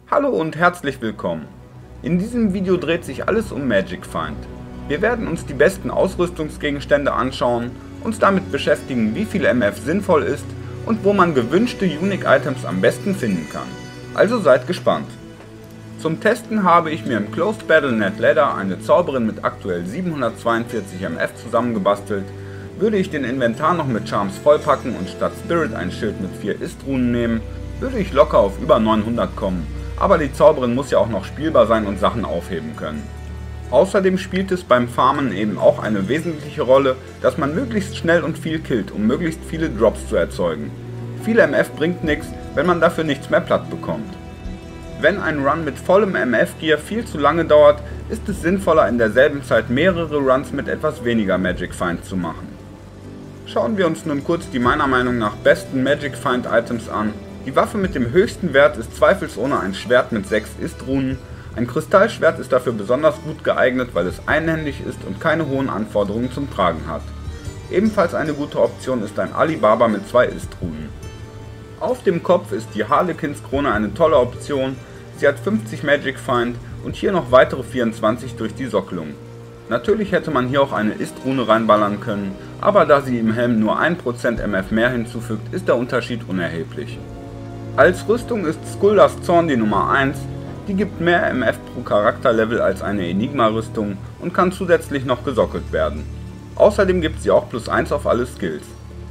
Hallo und herzlich willkommen. In diesem Video dreht sich alles um Magic Find. Wir werden uns die besten Ausrüstungsgegenstände anschauen, uns damit beschäftigen, wie viel MF sinnvoll ist und wo man gewünschte Unique Items am besten finden kann. Also seid gespannt. Zum Testen habe ich mir im Closed Battle Net Ladder eine Zauberin mit aktuell 742 MF zusammengebastelt. Würde ich den Inventar noch mit Charms vollpacken und statt Spirit ein Schild mit 4 Ist-Runen nehmen, würde ich locker auf über 900 kommen. Aber die Zauberin muss ja auch noch spielbar sein und Sachen aufheben können. Außerdem spielt es beim Farmen eben auch eine wesentliche Rolle, dass man möglichst schnell und viel killt, um möglichst viele Drops zu erzeugen. Viel MF bringt nichts, wenn man dafür nichts mehr platt bekommt. Wenn ein Run mit vollem MF-Gear viel zu lange dauert, ist es sinnvoller in derselben Zeit mehrere Runs mit etwas weniger Magic Find zu machen. Schauen wir uns nun kurz die meiner Meinung nach besten Magic Find Items an. Die Waffe mit dem höchsten Wert ist zweifelsohne ein Schwert mit 6 Ist-Runen. Ein Kristallschwert ist dafür besonders gut geeignet, weil es einhändig ist und keine hohen Anforderungen zum Tragen hat. Ebenfalls eine gute Option ist ein Alibaba mit 2 Ist-Runen. Auf dem Kopf ist die Harlequins-Krone eine tolle Option. Sie hat 50 Magic Find und hier noch weitere 24 durch die Sockelung. Natürlich hätte man hier auch eine Ist-Rune reinballern können, aber da sie im Helm nur 1% MF mehr hinzufügt, ist der Unterschied unerheblich. Als Rüstung ist Skuldas Zorn die Nummer 1, die gibt mehr MF pro Charakterlevel als eine Enigma-Rüstung und kann zusätzlich noch gesockelt werden. Außerdem gibt sie auch +1 auf alle Skills.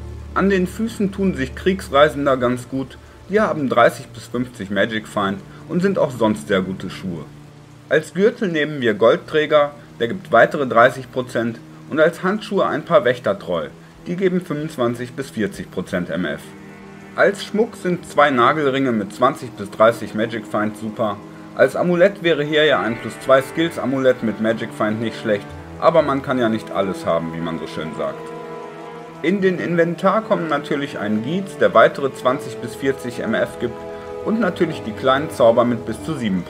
An den Füßen tun sich Kriegsreisender ganz gut, die haben 30 bis 50 Magic Find und sind auch sonst sehr gute Schuhe. Als Gürtel nehmen wir Goldträger, der gibt weitere 30% und als Handschuhe ein paar Wächtertreu, die geben 25 bis 40% MF. Als Schmuck sind 2 Nagelringe mit 20 bis 30 Magic Find super. Als Amulett wäre hier ja ein +2 Skills Amulett mit Magic Find nicht schlecht, aber man kann ja nicht alles haben, wie man so schön sagt. In den Inventar kommen natürlich ein Gietz, der weitere 20 bis 40 MF gibt und natürlich die kleinen Zauber mit bis zu 7%.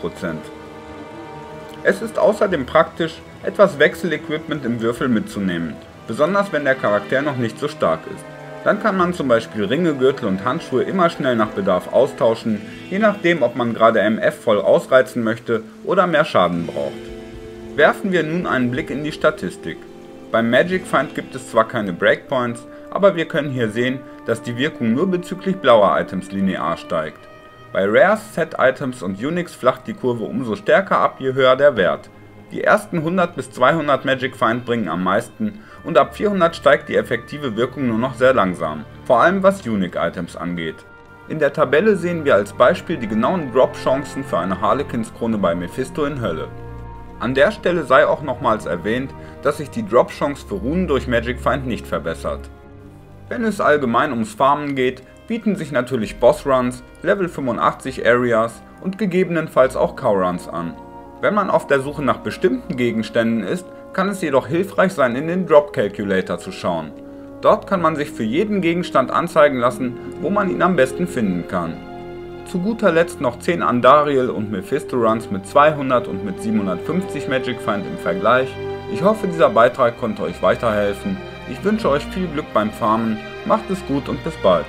Es ist außerdem praktisch, etwas Wechselequipment im Würfel mitzunehmen, besonders wenn der Charakter noch nicht so stark ist. Dann kann man zum Beispiel Ringe, Gürtel und Handschuhe immer schnell nach Bedarf austauschen, je nachdem ob man gerade MF voll ausreizen möchte oder mehr Schaden braucht. Werfen wir nun einen Blick in die Statistik. Beim Magic Find gibt es zwar keine Breakpoints, aber wir können hier sehen, dass die Wirkung nur bezüglich blauer Items linear steigt. Bei Rares, Set-Items und Uniques flacht die Kurve umso stärker ab, je höher der Wert. Die ersten 100 bis 200 Magic Find bringen am meisten und ab 400 steigt die effektive Wirkung nur noch sehr langsam, vor allem was Unique Items angeht. In der Tabelle sehen wir als Beispiel die genauen Drop-Chancen für eine Harlequins-Krone bei Mephisto in Hölle. An der Stelle sei auch nochmals erwähnt, dass sich die Drop-Chance für Runen durch Magic Find nicht verbessert. Wenn es allgemein ums Farmen geht, bieten sich natürlich Boss-Runs, Level 85 Areas und gegebenenfalls auch Cow-Runs an. Wenn man auf der Suche nach bestimmten Gegenständen ist, kann es jedoch hilfreich sein, in den Drop Calculator zu schauen. Dort kann man sich für jeden Gegenstand anzeigen lassen, wo man ihn am besten finden kann. Zu guter Letzt noch 10 Andariel und Mephisto Runs mit 200 und mit 750 Magic Find im Vergleich. Ich hoffe, dieser Beitrag konnte euch weiterhelfen. Ich wünsche euch viel Glück beim Farmen, macht es gut und bis bald.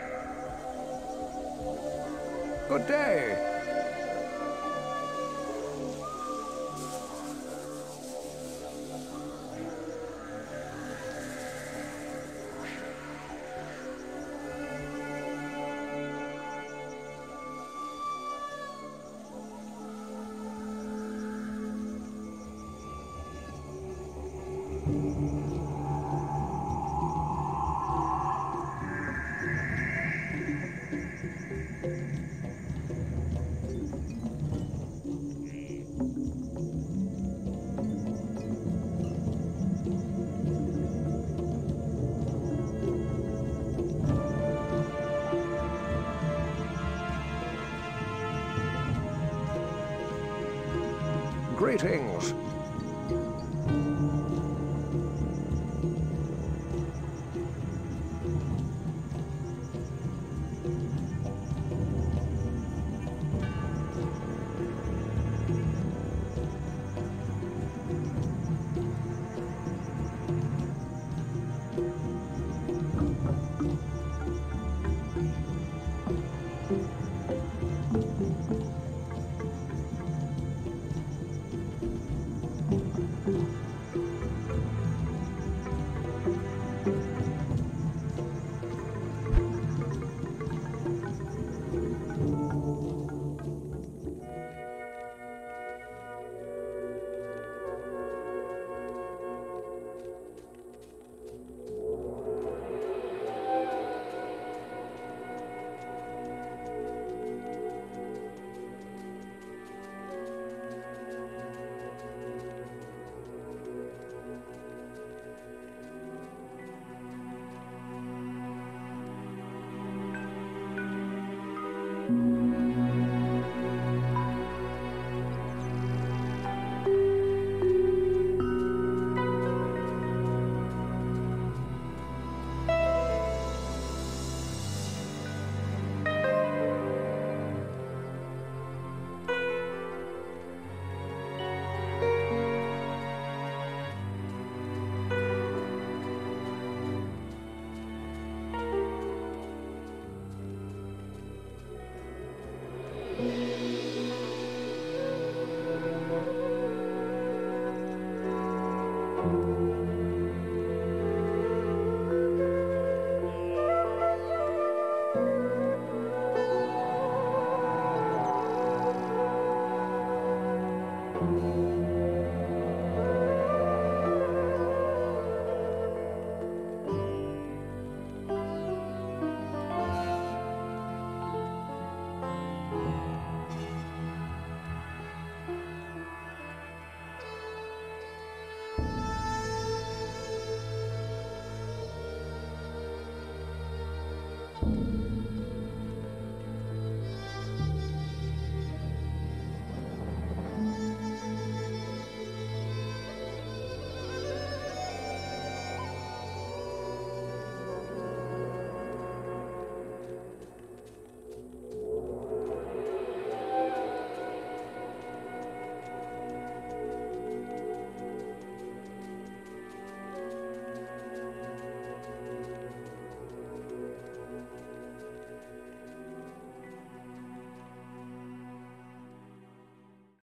Good day. Greetings.